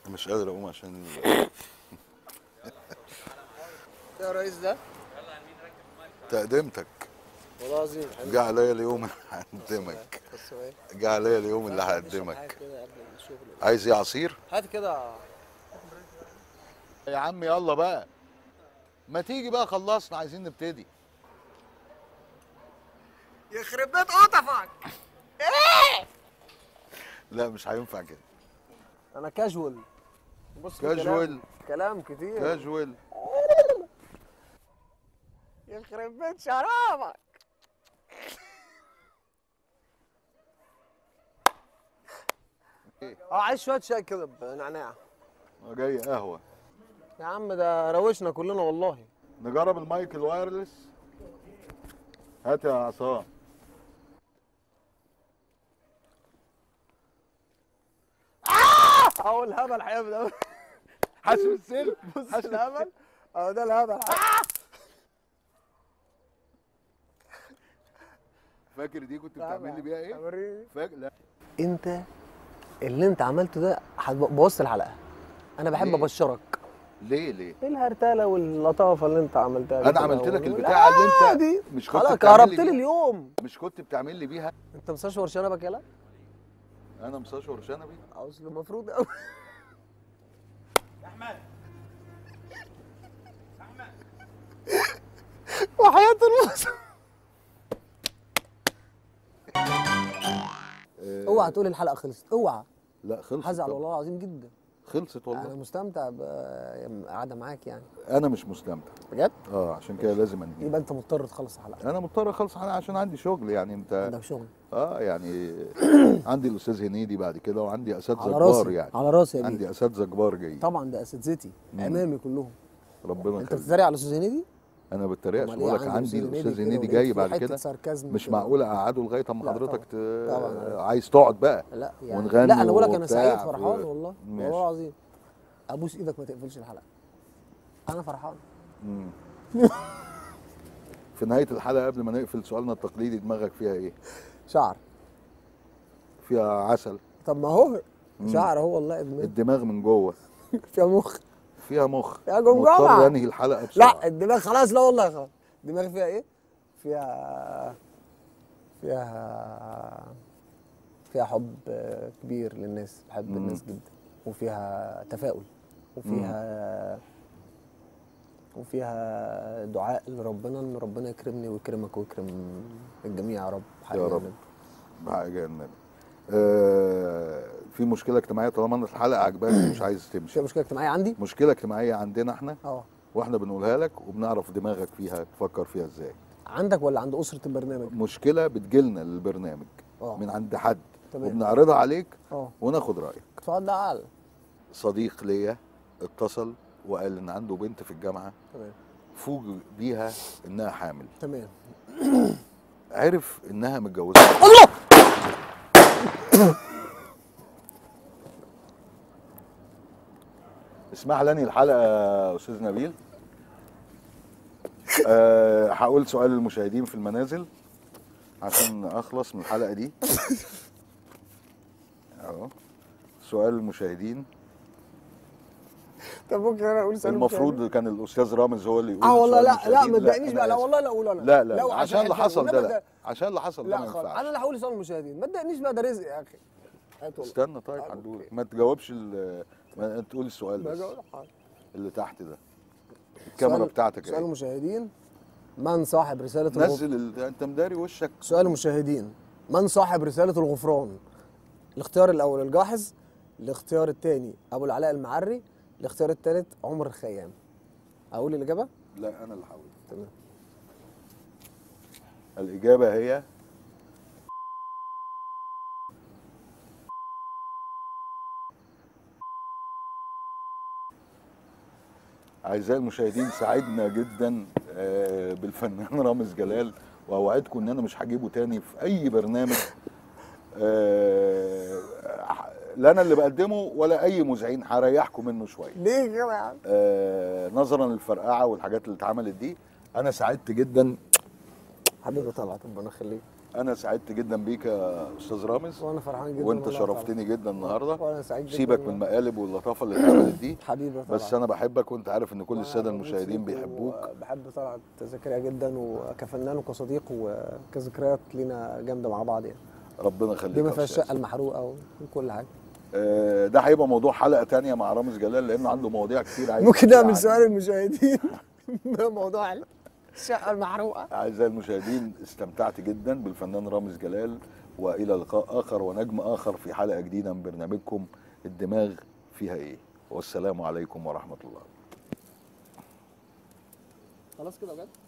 مش قادر اقوم عشان يا ريس ده تقدمتك. والله العظيم جه عليا اليوم اللي هقدمك. بس هو ايه؟ جه عليا اليوم اللي نشرب حاجة هقدمك. كده قبل الشغل. عايز ايه، عصير؟ هات كده. يا عم يلا بقى، ما تيجي بقى خلصنا عايزين نبتدي. يخرب بيت قطفك. لا مش هينفع كده. انا كاجوال. بص في كاجوال. كلام كتير. كاجوال. يخرب بيت شرابك. عايز شويه شاي كده بنعناع. جاي قهوه. يا عم ده روشنا كلنا والله. نجرب المايك الوايرلس. هات يا عصام. اهو الهبل هيبدا. حاسب السلك. بص الهبل اهو ده الهبل. فاكر دي كنت بتعمل لي بيها ايه؟ وريني. فاكر؟ لا انت اللي انت عملته ده بوظت الحلقه. انا بحب ليه؟ ابشرك. ليه؟ ايه الهرتله واللطافه اللي انت عملتها دي انا كده عملت لك لا البتاعه اللي انت دي. مش كنت خلاص بتعمل لي كهربت لي بيها؟ اليوم. مش كنت بتعمل لي بيها؟ انت مستشفر شنبك يالا. انا مستشعر شنبي. اصل المفروض قوي. يا احمد احمد وحياه المصر. اوعى تقول الحلقه خلصت، اوعى. لا خلصت. هزعل طبعا. والله العظيم جدا. خلصت انا والله. مستمتع بالقعده معاك يعني. انا مش مستمتع. بجد؟ عشان كده لازم انهي. يبقى انت مضطر تخلص الحلقه. انا مضطر اخلص حلقه عشان عندي شغل يعني انت. عندك شغل. يعني عندي الاستاذ هنيدي بعد كده وعندي اساتذه على كبار راسي يعني. على راسي يا بيه. عندي اساتذه كبار جايين. طبعا ده اساتذتي امامي كلهم. ربنا انت يخليك. بتتريق على الاستاذ هنيدي؟ انا ما بتريقش، أمال بقول إيه؟ لك عندي عندي أستاذ الاستاذ كده هنيدي ولقيت جاي في بعد حتة كده. ساركازم مش كده. معقول اقعده لغايه اما لا حضرتك طبعاً. عايز تقعد بقى. لا يعني ونغني لا انا بقول لك انا وبتاع سعيد فرحان والله. ماشي. والله العظيم. ابوس ايدك ما تقفلش الحلقه. انا فرحان. في نهايه الحلقه قبل ما نقفل سؤالنا التقليدي، دماغك فيها ايه؟ شعر. فيها عسل. طب ما هو شعر هو والله ادمان. الدماغ من جوه. فيها مخ. فيها مخ. يا جمجمة. مضطر انهي الحلقه بسرعه. لا الدماغ خلاص، لا والله خلاص. الدماغ فيها ايه؟ فيها حب كبير للناس، بحب الناس جدا، وفيها تفاؤل، وفيها دعاء لربنا ان ربنا يكرمني ويكرمك ويكرم الجميع يا رب. يا رب بحاجه النبي. في مشكله اجتماعيه طالما ان الحلقه عجباك مش عايز تمشي. في مشكله اجتماعيه عندي؟ مشكله اجتماعيه عندنا احنا. اه واحنا بنقولها لك وبنعرف دماغك فيها تفكر فيها ازاي. عندك ولا عند اسره البرنامج؟ مشكله بتجيلنا للبرنامج من عند حد. تمام. وبنعرضها عليك وناخد رايك. اتفضل. صديق ليا اتصل وقال ان عنده بنت في الجامعه. تمام. فوجئ بيها انها حامل. تمام. عرف انها متجوزه. الله. اسمح لي الحلقه يا استاذ نبيل. هقول سؤال للمشاهدين في المنازل عشان اخلص من الحلقه دي. اهو سؤال المشاهدين. طب ممكن انا اقول سؤال المفروض كان الاستاذ رامز هو اللي يقول. والله لا ما تضايقنيش بقى. لا والله لا اقول انا. لا عشان اللي حصل ده. لا عشان اللي حصل ده ما لا خالص. ينفعش. انا اللي هقول سؤال المشاهدين. ما تضايقنيش بقى، ده رزق يا اخي. استنى طيب هنقول. ما تجاوبش ما تقول السؤال بس اللي تحت ده. الكاميرا بتاعتك سؤال المشاهدين. من صاحب رسالة الغفران؟ نزل انت مداري وشك. سؤال المشاهدين. من صاحب رسالة الغفران؟ الاختيار الأول الجاحظ، الاختيار الثاني أبو العلاء المعري، الاختيار الثالث عمر الخيام. أقول الإجابة؟ لا أنا اللي هقول. تمام. الإجابة هي أعزائي المشاهدين، سعدنا جدا بالفنان رامز جلال، وأوعدكم إن أنا مش هجيبه تاني في أي برنامج. لا أنا اللي بقدمه ولا أي مذيعين، هريحكم منه شوية. ليه كده يا عم؟ نظرا للفرقعة والحاجات اللي اتعملت دي. أنا سعدت جدا. حبيبي طلعت ربنا يخليك. انا سعدت جدا بيك يا استاذ رامز، وانا فرحان جدا وانت والله شرفتني جدا النهارده. وانا سعيد جدا سيبك من المقالب واللطافه اللي اتعملت دي، حبيبي طبعا. بس انا بحبك وانت عارف ان كل وأنا الساده بموت المشاهدين فيك بيحبوك. وبحب طلعت زكريا جدا، وكفنان وكصديق وكذكريات لينا جامده مع بعض يعني، ربنا يخليك بما يا فيها أستاذ. الشقه المحروقه وكل حاجه. ده هيبقى موضوع حلقه تانية مع رامز جلال، لانه عنده مواضيع كتير عايز ممكن يحكي نعمل عنها. سؤال المشاهدين موضوع الشقه المحروقه. أعزائي المشاهدين، استمتعت جدا بالفنان رامز جلال، وإلى لقاء آخر ونجم آخر في حلقة جديدة من برنامجكم الدماغ فيها إيه، والسلام عليكم ورحمة الله. خلاص كده بجد.